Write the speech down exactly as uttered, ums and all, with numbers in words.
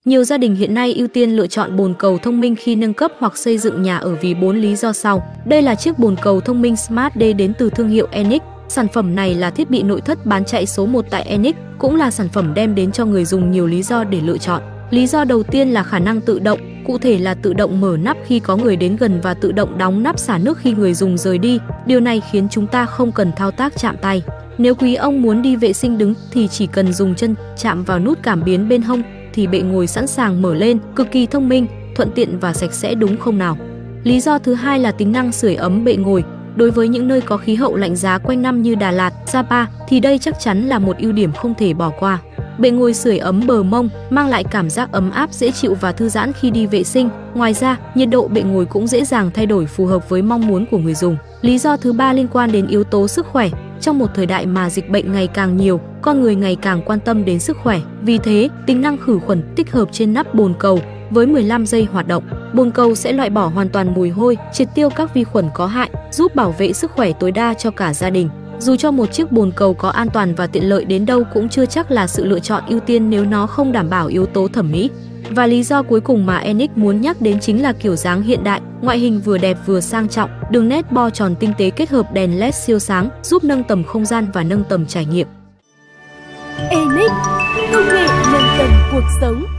Nhiều gia đình hiện nay ưu tiên lựa chọn bồn cầu thông minh khi nâng cấp hoặc xây dựng nhà ở vì bốn lý do sau. Đây là chiếc bồn cầu thông minh Smart D đến từ thương hiệu Enix. Sản phẩm này là thiết bị nội thất bán chạy số một tại Enix, cũng là sản phẩm đem đến cho người dùng nhiều lý do để lựa chọn. Lý do đầu tiên là khả năng tự động, cụ thể là tự động mở nắp khi có người đến gần và tự động đóng nắp xả nước khi người dùng rời đi. Điều này khiến chúng ta không cần thao tác chạm tay. Nếu quý ông muốn đi vệ sinh đứng thì chỉ cần dùng chân chạm vào nút cảm biến bên hông thì bệ ngồi sẵn sàng mở lên, cực kỳ thông minh, thuận tiện và sạch sẽ đúng không nào? Lý do thứ hai là tính năng sưởi ấm bệ ngồi. Đối với những nơi có khí hậu lạnh giá quanh năm như Đà Lạt, Sapa thì đây chắc chắn là một ưu điểm không thể bỏ qua. Bệ ngồi sưởi ấm bờ mông mang lại cảm giác ấm áp dễ chịu và thư giãn khi đi vệ sinh. Ngoài ra, nhiệt độ bệ ngồi cũng dễ dàng thay đổi phù hợp với mong muốn của người dùng. Lý do thứ ba liên quan đến yếu tố sức khỏe. Trong một thời đại mà dịch bệnh ngày càng nhiều, con người ngày càng quan tâm đến sức khỏe. Vì thế, tính năng khử khuẩn tích hợp trên nắp bồn cầu với mười lăm giây hoạt động. Bồn cầu sẽ loại bỏ hoàn toàn mùi hôi, triệt tiêu các vi khuẩn có hại, giúp bảo vệ sức khỏe tối đa cho cả gia đình. Dù cho một chiếc bồn cầu có an toàn và tiện lợi đến đâu cũng chưa chắc là sự lựa chọn ưu tiên nếu nó không đảm bảo yếu tố thẩm mỹ. Và lý do cuối cùng mà Enix muốn nhắc đến chính là kiểu dáng hiện đại, ngoại hình vừa đẹp vừa sang trọng, đường nét bo tròn tinh tế kết hợp đèn led siêu sáng, giúp nâng tầm không gian và nâng tầm trải nghiệm. Enix, công nghệ nâng tầm cuộc sống.